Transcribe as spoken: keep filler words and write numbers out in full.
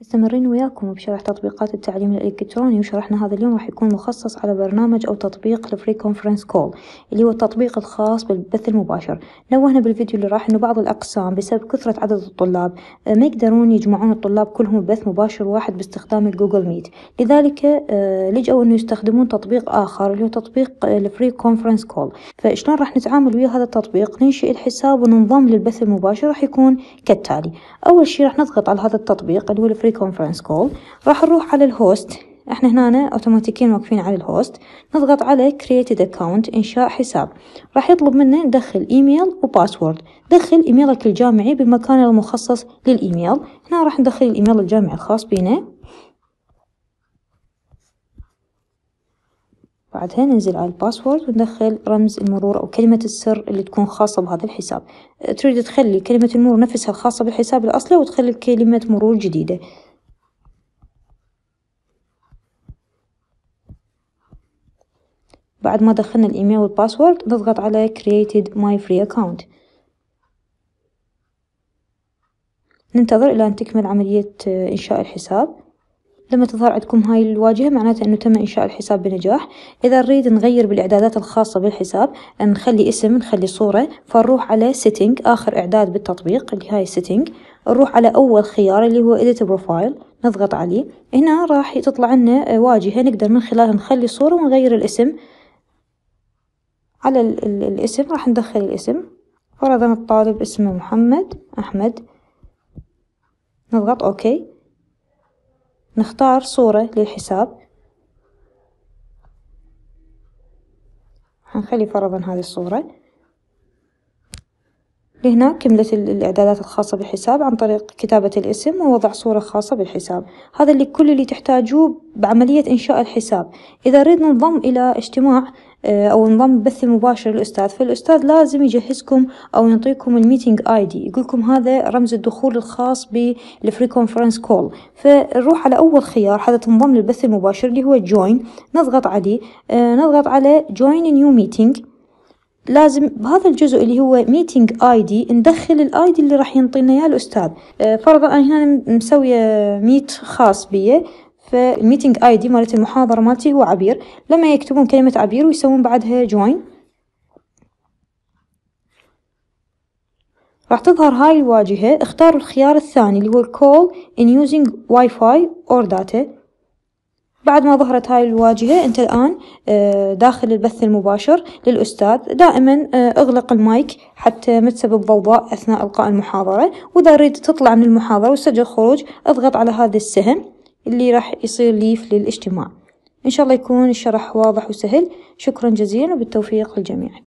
مستمرين وياكم بشرح تطبيقات التعليم الإلكتروني، وشرحنا هذا اليوم راح يكون مخصص على برنامج أو تطبيق الفري كونفرنس كول اللي هو التطبيق الخاص بالبث المباشر. نوهنا بالفيديو اللي راح إنه بعض الأقسام بسبب كثرة عدد الطلاب ما يقدرون يجمعون الطلاب كلهم ببث مباشر واحد باستخدام الجوجل ميت، لذلك لجأوا إنه يستخدمون تطبيق آخر اللي هو تطبيق الفري كونفرنس كول. فشلون راح نتعامل ويا هذا التطبيق؟ ننشئ الحساب وننضم للبث المباشر. راح يكون كالتالي: أول شيء راح نضغط على هذا التطبيق اللي هو الفري كونفرنس كول، راح نروح على الهوست، احنا هنا اوتوماتيكيا واقفين على الهوست، نضغط على created account انشاء حساب. راح يطلب منا ندخل ايميل وباسورد. دخل ايميلك الجامعي بالمكان المخصص للايميل. هنا راح ندخل الايميل الجامعي الخاص بنا، بعدها ننزل على الباسورد وندخل رمز المرور أو كلمة السر اللي تكون خاصة بهذا الحساب. تريد تخلي كلمة المرور نفسها الخاصة بالحساب الأصلي وتخلي كلمة مرور جديدة. بعد ما دخلنا الإيميل والباسورد نضغط على created my free account. ننتظر إلى أن تكمل عملية إنشاء الحساب. لما تظهر عندكم هاي الواجهة معناته أنه تم إنشاء الحساب بنجاح. إذا نريد نغير بالإعدادات الخاصة بالحساب، نخلي اسم، نخلي صورة، فنروح على setting، آخر إعداد بالتطبيق اللي هاي setting، نروح على أول خيار اللي هو edit profile، نضغط عليه. هنا راح تطلع لنا واجهة نقدر من خلالها نخلي صورة ونغير الاسم. على ال ال الاسم راح ندخل الاسم، فرضا الطالب اسمه محمد أحمد، نضغط أوكي. نختار صورة للحساب، هنخلي فرضا هذه الصورة. لهنا كملت الإعدادات الخاصة بالحساب عن طريق كتابة الاسم ووضع صورة خاصة بالحساب. هذا اللي كل اللي تحتاجوه بعملية إنشاء الحساب. إذا نريد ننضم إلى اجتماع أو ننضم بث مباشر للأستاذ، فالأستاذ لازم يجهزكم أو يعطيكم الميتينج آي دي، يقولكم هذا رمز الدخول الخاص بالفري كونفرنس كول. فنروح على أول خيار هذا تنضم للبث المباشر اللي هو جوين، نضغط عليه، نضغط على جوين نيو ميتينج. لازم بهذا الجزء اللي هو ميتينج اي دي ندخل الاي دي اللي راح ينطينا اياه الاستاذ. فرضا انا هنا مسويه ميت خاص بي، فالميتينج اي دي مالت المحاضره مالتي هو عبير. لما يكتبون كلمه عبير ويسوون بعدها جوين، راح تظهر هاي الواجهه. اختاروا الخيار الثاني اللي هو الكول in using واي فاي or data. بعد ما ظهرت هاي الواجهة أنت الآن داخل البث المباشر للأستاذ. دائما اغلق المايك حتى ما تسبب ضوضاء أثناء إلقاء المحاضرة. وإذا ريد تطلع من المحاضرة وتسجل خروج، اضغط على هذا السهم اللي راح يصير ليف للاجتماع. إن شاء الله يكون الشرح واضح وسهل. شكرا جزيلا وبالتوفيق للجميع.